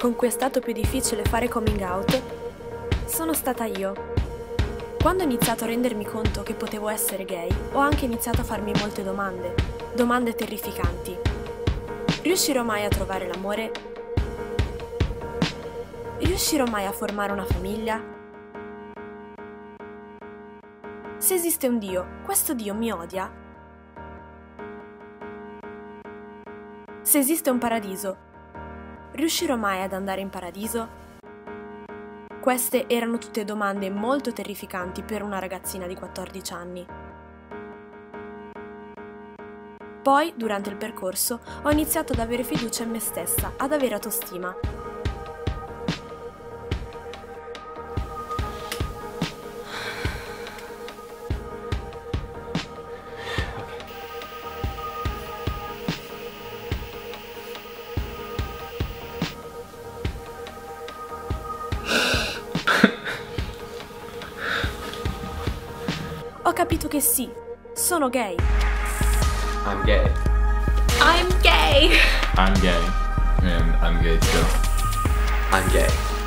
con cui è stato più difficile fare coming out sono stata io. Quando ho iniziato a rendermi conto che potevo essere gay, ho anche iniziato a farmi molte domande terrificanti. Riuscirò mai a trovare l'amore? Riuscirò mai a formare una famiglia? Se esiste un Dio, questo Dio mi odia? Se esiste un paradiso, riuscirò mai ad andare in paradiso? Queste erano tutte domande molto terrificanti per una ragazzina di 14 anni. Poi, durante il percorso, ho iniziato ad avere fiducia in me stessa, ad avere autostima. Ho capito che sì, sono gay. I'm gay. I'm gay! I'm gay. And I'm gay too. I'm gay.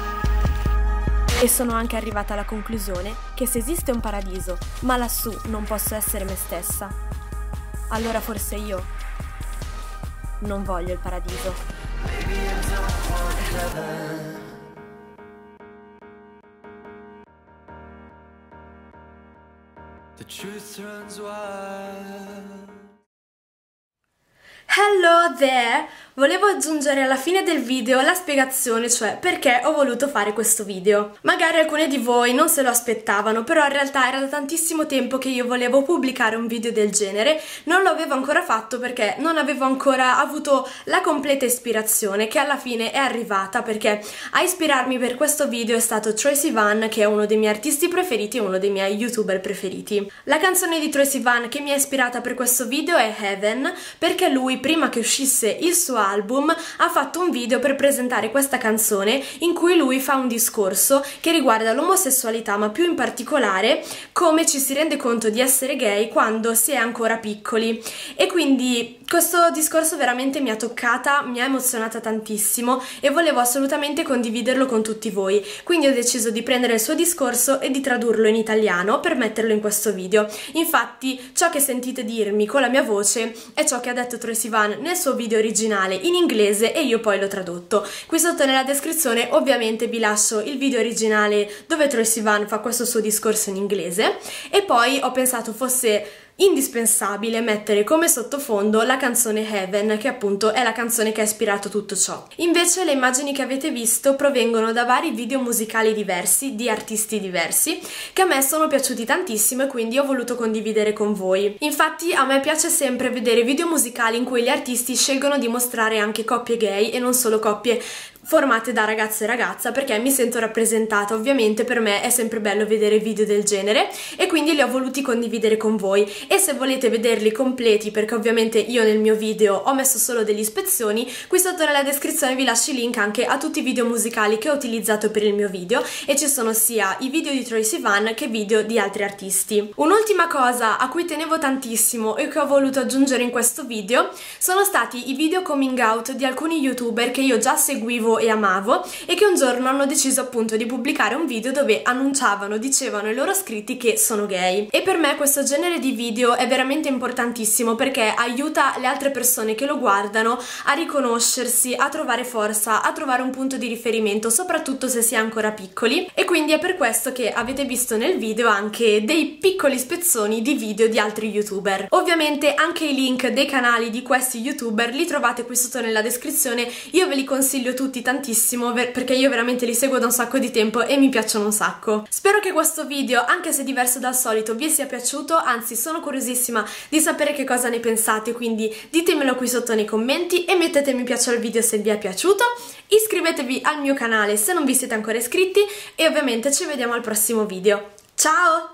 E sono anche arrivata alla conclusione che se esiste un paradiso, ma lassù non posso essere me stessa, allora forse io non voglio il paradiso. The truth runs wild. Hello there! Volevo aggiungere alla fine del video la spiegazione, cioè perché ho voluto fare questo video. Magari alcuni di voi non se lo aspettavano, però in realtà era da tantissimo tempo che io volevo pubblicare un video del genere, non lo avevo ancora fatto perché non avevo ancora avuto la completa ispirazione, che alla fine è arrivata, perché a ispirarmi per questo video è stato Troye Sivan, che è uno dei miei artisti preferiti e uno dei miei youtuber preferiti. La canzone di Troye Sivan che mi ha ispirata per questo video è Heaven, perché lui, prima che uscisse il suo album, ha fatto un video per presentare questa canzone in cui lui fa un discorso che riguarda l'omosessualità, ma più in particolare come ci si rende conto di essere gay quando si è ancora piccoli. E quindi questo discorso veramente mi ha toccata, mi ha emozionata tantissimo e volevo assolutamente condividerlo con tutti voi. Quindi ho deciso di prendere il suo discorso e di tradurlo in italiano per metterlo in questo video. Infatti ciò che sentite dirmi con la mia voce è ciò che ha detto Troye Sivan nel suo video originale in inglese e io poi l'ho tradotto. Qui sotto nella descrizione ovviamente vi lascio il video originale dove Troye Sivan fa questo suo discorso in inglese e poi ho pensato fosse indispensabile mettere come sottofondo la canzone Heaven, che appunto è la canzone che ha ispirato tutto ciò. Invece le immagini che avete visto provengono da vari video musicali diversi, di artisti diversi, che a me sono piaciuti tantissimo e quindi ho voluto condividere con voi. Infatti a me piace sempre vedere video musicali in cui gli artisti scelgono di mostrare anche coppie gay e non solo coppie formate da ragazzo e ragazza, perché mi sento rappresentata. Ovviamente per me è sempre bello vedere video del genere e quindi li ho voluti condividere con voi. E se volete vederli completi, perché ovviamente io nel mio video ho messo solo delle ispezioni, qui sotto nella descrizione vi lascio i link anche a tutti i video musicali che ho utilizzato per il mio video e ci sono sia i video di Troye Sivan che video di altri artisti. Un'ultima cosa a cui tenevo tantissimo e che ho voluto aggiungere in questo video sono stati i video coming out di alcuni youtuber che io già seguivo e amavo e che un giorno hanno deciso appunto di pubblicare un video dove annunciavano, dicevano ai loro iscritti che sono gay. E per me questo genere di video è veramente importantissimo perché aiuta le altre persone che lo guardano a riconoscersi, a trovare forza, a trovare un punto di riferimento, soprattutto se si è ancora piccoli. E quindi è per questo che avete visto nel video anche dei piccoli spezzoni di video di altri youtuber. Ovviamente anche i link dei canali di questi youtuber li trovate qui sotto nella descrizione, io ve li consiglio tutti tantissimo perché io veramente li seguo da un sacco di tempo e mi piacciono un sacco. Spero che questo video, anche se diverso dal solito, vi sia piaciuto, anzi sono curiosissima di sapere che cosa ne pensate, quindi ditemelo qui sotto nei commenti e mettete mi piace al video se vi è piaciuto, iscrivetevi al mio canale se non vi siete ancora iscritti e ovviamente ci vediamo al prossimo video. Ciao!